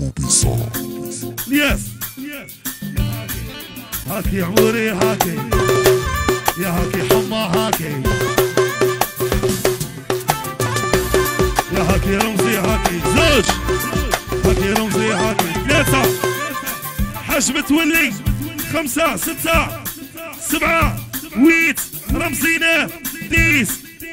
الياس هاكي عموري هاكي يا هاكي حما هاكي يا هاكي رمزي هاكي زوج هاكي رمزي هاكي ثلاثة حجم تولي 5 6 7 8 رمزينا 10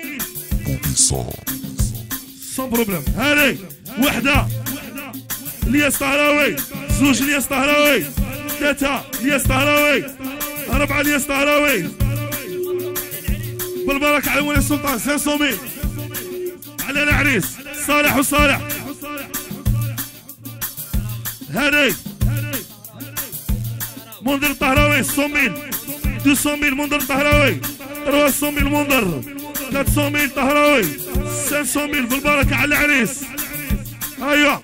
سون بروبليم. هذي وحدة الياس طهراوي، زوج الياس طهراوي، 3 الياس طهراوي، 4 الياس طهراوي. بالبركة على ولي السلطان 500 على العريس صالح وصالح. هذي منذر الطهراوي 100,000 200,000 منذر الطهراوي 300,000 منذر 300,000 طهراوي 500,000 بالبركة على العريس. ايوه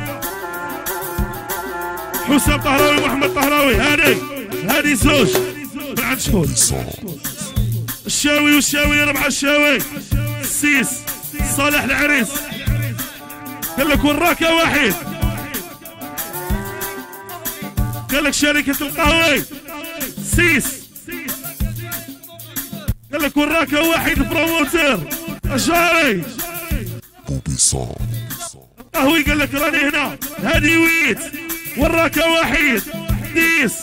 حسام طهراوي محمد طهراوي. هذه زوج من عند شكون؟ الشاوي والشاوي 4 الشاوي 6 صالح العريس. قال لك وراكه واحد، قال لك شركة القهوي 6 قال لك وراكه واحد بروموتر أشعري قهوي. قال لك راني هنا. هذه ويت وراكه واحد 10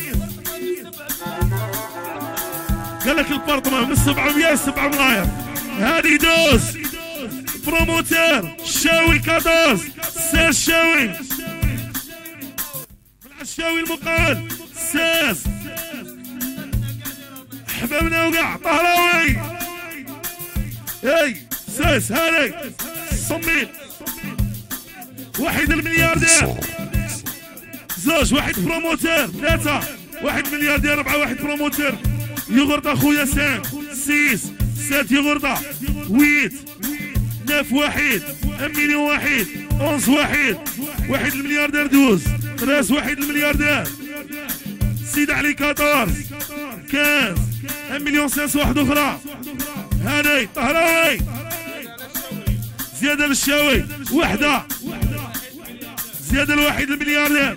قال لك البارتمان من 700 7 ملاير. هذه دوز بروموتر شاوي 14 ساس شاوي الشاوي المقاول 6 حبابنا وقع طهراوي. اي 6 هذي صميت واحد الملياردير زوج واحد بروموتر 3 1 ملياردير 4 1 بروموتر يغرطة خويا 5 6 7 يغرطة 8 9 1 1 مليون 1 11 1 الملياردير 12 13 1 الملياردير سيد علي 14 15 1 مليون 500 واحد اخرى. هاني طهراوي زيادة للشاوي وحدة زيادة الواحد الملياردير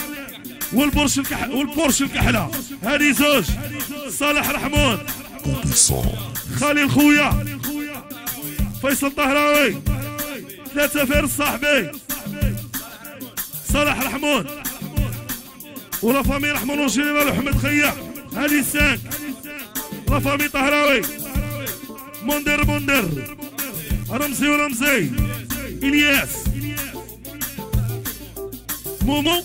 والبورش الكحلة. هذه زوج صالح رحمون خالي خويا فيصل طهراوي 3 فارس صاحبي صالح رحمون ولا فامي رحمون وجنرال محمد خيا. هذه 5 لا فامي طهراوي منذر رمزي ورمزي الياس مومو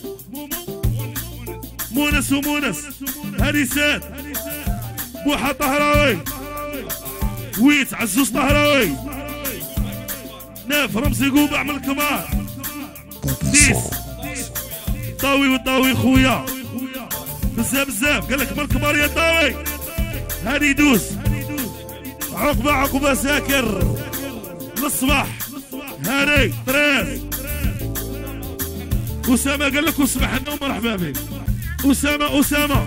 مونس ومونس. هذه 6 بوحة طهراوي 8 عزوز طهراوي 9 رمزي قوبع من الكبار 10 طاوي والطاوي خويا بزاف قال لك من الكبار يا طاوي. هذه دوز عقبة ساكر للصباح. هذه 13 أسامة قال لك وصبح لنا ومرحبا بك أسامة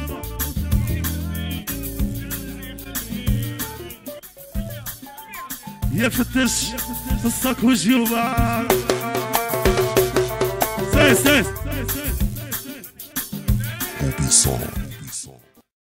يفتش في الصك والجيوبة 6